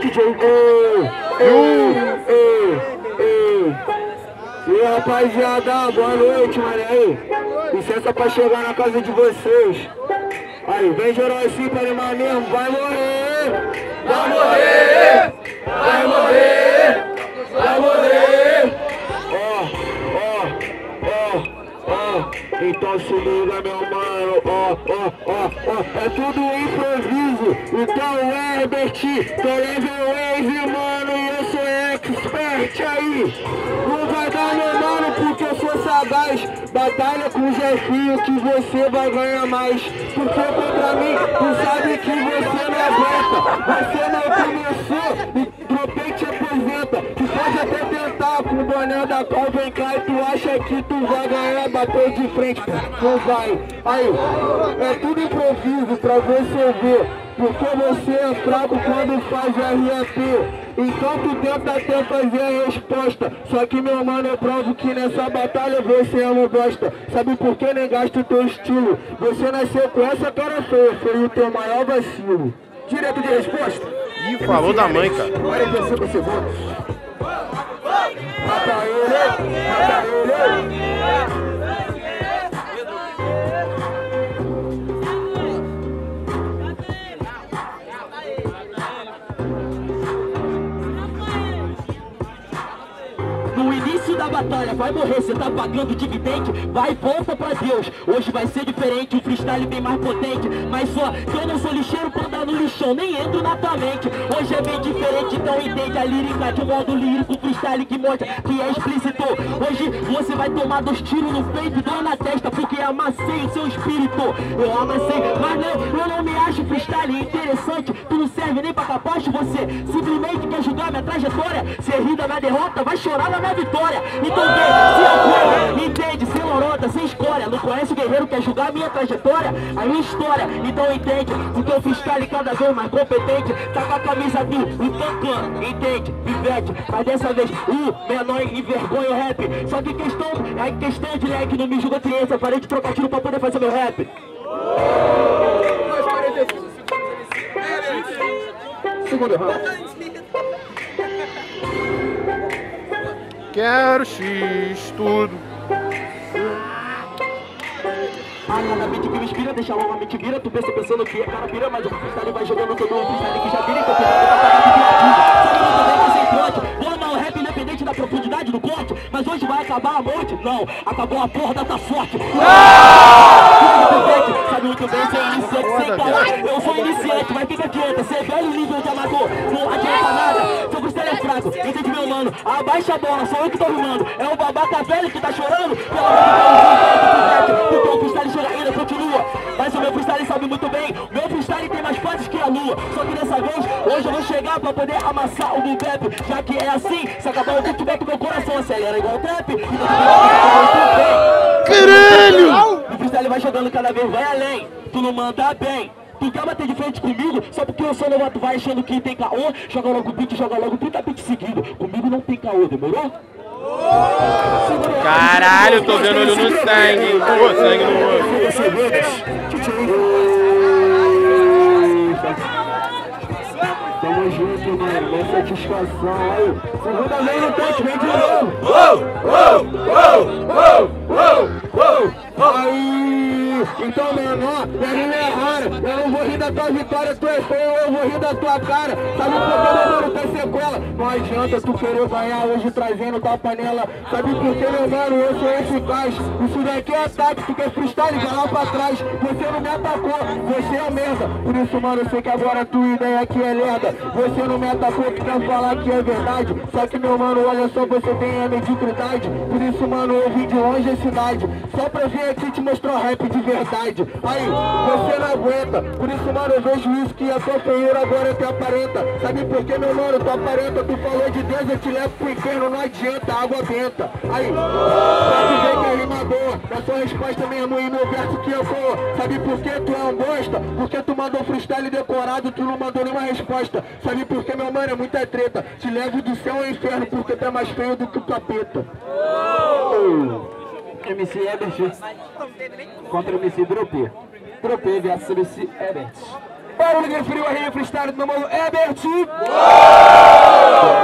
E aí, rapaziada, boa noite, mano. Aí, licença pra chegar na casa de vocês. Aí, vem geral assim pra animar mesmo. Vai morrer! Vai morrer! Vai morrer! Vai morrer! Então se liga, meu mano. É tudo improviso. Então, Herbert, tô level wave, mano. E eu sou expert aí. Não vai dar, meu mano, porque eu sou sagaz. Batalha com o Jefinho que você vai ganhar mais. Porque contra mim, tu sabe que você não aguenta. Você não começou e dropei te apresenta. Tu pode até tentar com o boné da qual vem cá e tu acha que tu vai ganhar, bater de frente. Não vai. Aí, é tudo improviso pra você ver. Porque você é fraco quando faz RAP. Então tu tenta até fazer a resposta. Só que, meu mano, eu provo que nessa batalha você é uma bosta. Sabe por que negaste o teu estilo? Você nasceu com essa cara feia. Foi o teu maior vacilo. Direto de resposta. Ih, falou da mãe, cara. 45 segundos. Mata ele. Mata ele. No início da batalha, vai morrer, cê tá pagando dividende, vai e volta pra Deus. Hoje vai ser diferente, o freestyle bem mais potente. Mas só que eu não sou lixeiro pra andar no lixão, nem entro na tua mente. Hoje é bem diferente, então entende a lírica de um modo lírico, freestyle que mostra que é explícito. Hoje você vai tomar 2 tiros no peito e 2 na testa, porque amassei o seu espírito. Eu amassei, mas não, eu não me acho freestyle interessante. Tu não serve nem pra capacho, você simplesmente quer julgar minha trajetória. Cê ri da minha derrota, vai chorar na minha vitória. Então vem, se apoia, entende, sem lorota, sem escória. Não conhece o guerreiro, quer julgar a minha trajetória, a minha história. Então entende, porque o freestyle cada vez mais competente. Tá com a camisa do Tancan, entende, Pivete. Mas dessa vez o menor envergonha o rap. Só que questão de leque, não me julga criança. Parei de trocar tiro pra poder fazer meu rap. Segundo round. Quero X tudo. Cada beat que me inspira, deixa logo a mente vira. Tu pensa pensando que é cara pira, mas o freestyle vai jogando todo o freestyle que já vira. Então tu vai parar de criativo. Sabe muito bem que sem plot. Vou amar o rap independente da profundidade do corte. Mas hoje vai acabar a morte? Não, acabou a porra da tua sorte. Sabe muito bem, você é iniciante sem falar. Eu sou iniciante, mas o que adianta? Você é velho nível de amador, não adianta nada. Seu freestyle é fraco, entende, meu mano? Abaixa a bola, sou eu que tô rimando. É o babaca velho que tá chorando. Pelo amor de Deus, porque o freestyle chega ainda, continua. Mas o meu freestyle sabe muito bem. O meu freestyle tem mais fases que a lua. Só que dessa vez, hoje eu vou chegar pra poder amassar o bebê. Já que é assim, se acabar o kickback, meu coração acelera igual o trap. Caralho! O freestyle vai jogando cada vez, vai além. Tu não manda bem. Tu quer bater de frente comigo, só porque eu sou novato, vai achando que tem caô. Joga logo o beat, joga logo 30 beats seguido. Comigo não tem caô, demorou? Caralho, tô vendo olho no sangue. Pô, sangue no olho. Tamo junto, mano. Boa satisfação aí. Segunda vez no touch, vem de novo. Aí, então, menor, minha rima é rara. Eu não vou rir da tua vitória, tu é feio, eu vou rir da tua cara. Sabe por que, meu mano, tem sequela? Não adianta tu querer ganhar hoje trazendo tua panela. Sabe por que, meu mano, eu sou eficaz. Isso daqui é ataque, tu quer freestyle, vai lá pra trás. Você não me atacou, você é merda. Por isso, mano, eu sei que agora tua ideia aqui é lerda. Você não me atacou, que quer falar que é verdade. Só que, meu mano, olha só, você tem a mediocridade. Por isso, mano, eu vim de longe a cidade. Só pra vir aqui te mostrar rap de verdade. Aí, você não aguenta. Por isso, mano, eu vejo isso que a tua feiura agora te aparenta. Sabe por que, meu mano, tu aparenta? Tu falou de Deus, eu te levo pro inferno, não adianta, água benta. Aí, pode ver que é rimador. Na sua resposta mesmo e meu verso que eu vou. Sabe por que tu é um bosta? Porque tu mandou freestyle decorado, tu não mandou nenhuma resposta. Sabe por que, meu mano, é muita treta. Te levo do céu ao inferno porque tu é mais feio do que o capeta. MC Herbert contra MC Dropê. Dropê versus MC Herbert. Barulho de frio aí, freestyle do meu mano Herbert.